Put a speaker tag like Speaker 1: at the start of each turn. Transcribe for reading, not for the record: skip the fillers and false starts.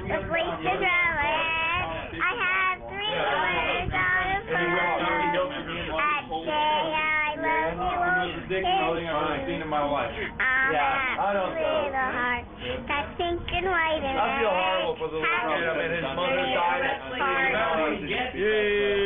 Speaker 1: with laces around. I have 3 words on a photo. I'd say I love you, won't kiss you.
Speaker 2: In my life.
Speaker 1: I'm a little heart that's pink and white and red.
Speaker 2: I feel horrible for the little kid. I mean, his mother died at 3.
Speaker 1: Yay!